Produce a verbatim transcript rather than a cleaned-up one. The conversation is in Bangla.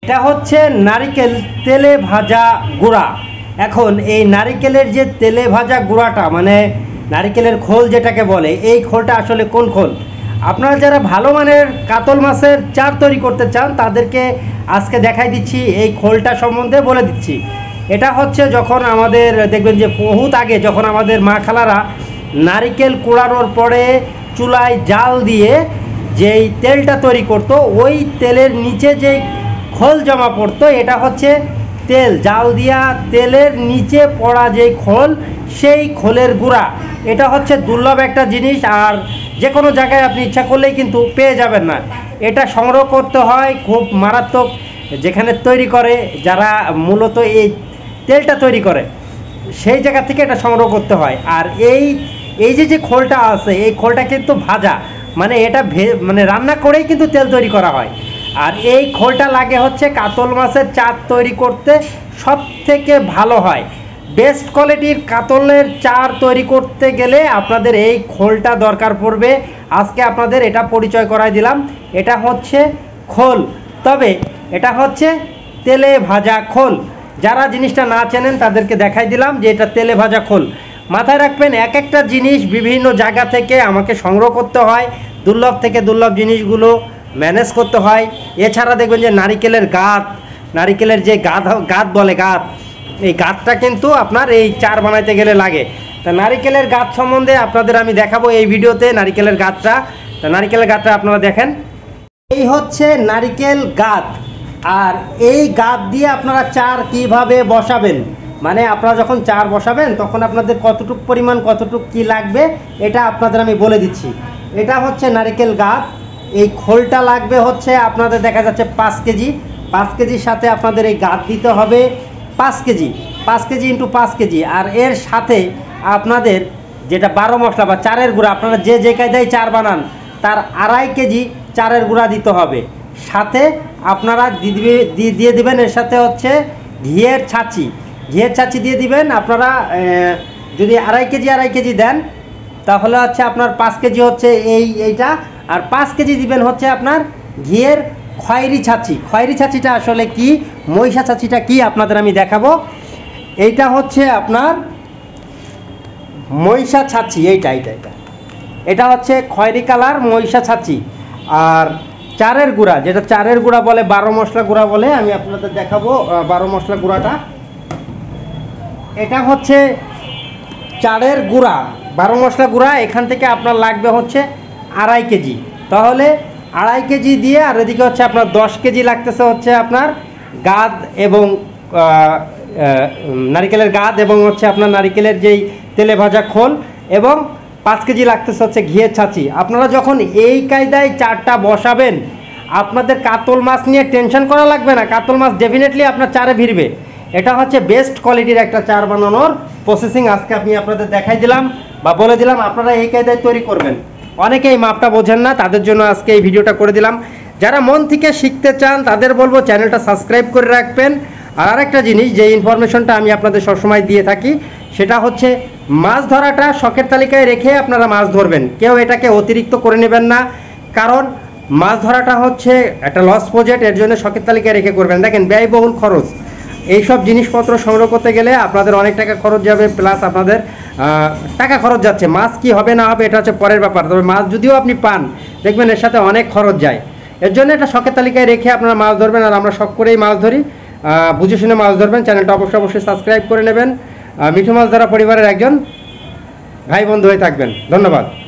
এটা হচ্ছে নারিকেল তেলে ভাজা গুঁড়া। এখন এই নারিকেলের যে তেলে ভাজা গুঁড়াটা মানে নারিকেলের খোল যেটাকে বলে, এই খোলটা আসলে কোন খোল? আপনারা যারা ভালো মানের কাতল মাছের চার তৈরি করতে চান তাদেরকে আজকে দেখাই দিচ্ছি, এই খোলটা সম্বন্ধে বলে দিচ্ছি। এটা হচ্ছে যখন আমাদের দেখবেন যে বহুত আগে যখন আমাদের মা খালারা নারিকেল কুড়ানোর পরে চুলায় জাল দিয়ে যেই তেলটা তৈরি করত, ওই তেলের নিচে যেই খোল জমা পড়তো এটা হচ্ছে তেল, জাল দিয়া তেলের নিচে পড়া যেই খোল, সেই খোলের গুঁড়া। এটা হচ্ছে দুর্লভ একটা জিনিস, আর যে কোনো জায়গায় আপনি ইচ্ছা করলেই কিন্তু পেয়ে যাবেন না। এটা সংগ্রহ করতে হয় খুব মারাত্মক, যেখানে তৈরি করে যারা মূলত এই তেলটা তৈরি করে সেই জায়গা থেকে এটা সংগ্রহ করতে হয়। আর এই এই যে যে খোলটা আছে, এই খোলটা কিন্তু ভাজা, মানে এটা ভে মানে রান্না করেই কিন্তু তেল তৈরি করা হয়। আর এই খোলটা লাগে হচ্ছে কাতল মাছের চার তৈরি করতে সব থেকে ভালো হয়। বেস্ট কোয়ালিটির কাতলের চার তৈরি করতে গেলে আপনাদের এই খোলটা দরকার পড়বে। আজকে আপনাদের এটা পরিচয় করাই দিলাম, এটা হচ্ছে খোল, তবে এটা হচ্ছে তেলে ভাজা খোল। যারা জিনিসটা না চেনেন তাদেরকে দেখাই দিলাম যে এটা তেলে ভাজা খোল। মাথায় রাখবেন, এক একটা জিনিস বিভিন্ন জায়গা থেকে আমাকে সংগ্রহ করতে হয়, দুর্লভ থেকে দুর্লভ জিনিসগুলো ম্যানেজ করতে হয়। এছাড়া দেখবেন যে নারিকেলের গাত, নারিকেলের যে গাত গাত বলে গাত, এই গাতটা কিন্তু আপনার এই চার বানাইতে গেলে লাগে। তা নারিকেলের গাত সম্বন্ধে আপনাদের আমি দেখাবো এই ভিডিওতে নারিকেলের গাতটা। তা নারিকেলের গাতটা আপনারা দেখেন, এই হচ্ছে নারিকেল গাত। আর এই গাত দিয়ে আপনারা চার কিভাবে বসাবেন, মানে আপনারা যখন চার বসাবেন তখন আপনাদের কতটুক পরিমাণ কতটুক কি লাগবে এটা আপনাদের আমি বলে দিচ্ছি। এটা হচ্ছে নারিকেল গাত, এই খোলটা লাগবে হচ্ছে আপনাদের দেখা যাচ্ছে পাঁচ কেজি। পাঁচ কেজির সাথে আপনাদের এই গাত দিতে হবে পাঁচ কেজি, পাঁচ কেজি ইন্টু পাঁচ কেজি। আর এর সাথে আপনাদের যেটা বারো মশলা বা চারের গুঁড়া, আপনারা যে যে কায়দায় চার বানান তার আড়াই কেজি চারের গুঁড়া দিতে হবে। সাথে আপনারা দিয়ে দিয়ে দিবেন এর সাথে হচ্ছে ঘিয়ের ছাঁচি, ঘিয়ের ছাঁচি দিয়ে দিবেন। আপনারা যদি আড়াই কেজি আড়াই কেজি দেন তাহলে হচ্ছে আপনার পাঁচ কেজি হচ্ছে এই এইটা, আর পাঁচ কেজি দিবেন হচ্ছে আপনার ঘিয়ের খয়েরি ছাঁচি। খয়েরি ছাঁচিটা আসলে কি, মহিষা ছাঁচিটা কি আপনাদের আমি দেখাবো। এইটা হচ্ছে আপনার মহিষা ছাঁচি, এইটা এইটা এটা এটা হচ্ছে খয়েরি কালার মহিষা ছাঁচি। আর চারের গুঁড়া, যেটা চারের গুঁড়া বলে, বারো মশলা গুঁড়া বলে, আমি আপনাদের দেখাবো বারো মশলা গুঁড়াটা। এটা হচ্ছে চারের গুঁড়া, বারো মশলা গুঁড়া। এখান থেকে আপনার লাগবে হচ্ছে আড়াই কেজি, তাহলে আড়াই কেজি দিয়ে, আর এদিকে হচ্ছে আপনার দশ কেজি লাগতেছে হচ্ছে আপনার গাদ এবং নারিকেলের গাদ এবং হচ্ছে আপনার নারিকেলের যেই তেলে ভাজা খোল, এবং পাঁচ কেজি লাগতেছে হচ্ছে ঘিয়ের ছাঁচি। আপনারা যখন এই কায়দায় চারটা বসাবেন আপনাদের কাতল মাছ নিয়ে টেনশন করা লাগবে না, কাতল মাছ ডেফিনেটলি আপনার চারে ভিড়বে। এটা হচ্ছে বেস্ট কোয়ালিটির একটা চার বানানোর প্রসেসিং আজকে আমি আপনাদের দেখাই দিলাম বা বলে দিলাম, আপনারা এই কায়দায় তৈরি করবেন। অনেকে এই মাপটা বোঝেন না, তাদের জন্য আজকে এই ভিডিওটা করে দিলাম। যারা মন থেকে শিখতে চান তাদের বলবো চ্যানেলটা সাবস্ক্রাইব করে রাখবেন। আর আরেকটা জিনিস, যে ইনফরমেশনটা আমি আপনাদের সবসময় দিয়ে থাকি, সেটা হচ্ছে মাছ ধরাটা শখের তালিকায় রেখে আপনারা মাছ ধরবেন, কেউ এটাকে অতিরিক্ত করে নেবেন না। কারণ মাছ ধরাটা হচ্ছে একটা লস প্রজেক্ট, এর জন্য শখের তালিকায় রেখে করবেন। দেখেন ব্যয়বহুল খরচ, এইসব জিনিসপত্র সংগ্রহ করতে গেলে আপনাদের অনেক টাকা খরচ যাবে, প্লাস আপনাদের টাকা খরচ যাচ্ছে। মাছ কি হবে না হবে এটা হচ্ছে পরের ব্যাপার, তবে মাছ যদিও আপনি পান দেখবেন এর সাথে অনেক খরচ যায়। এর জন্য এটা শখের তালিকায় রেখে আপনারা মাছ ধরবেন। আর আমরা শখ করেই মাছ ধরি, বুঝে শুনে মাছ ধরবেন। চ্যানেলটা অবশ্যই অবশ্যই সাবস্ক্রাইব করে নেবেন। মিঠু মাছ ধরা পরিবারের একজন ভাই বন্ধু হয়ে থাকবেন। ধন্যবাদ।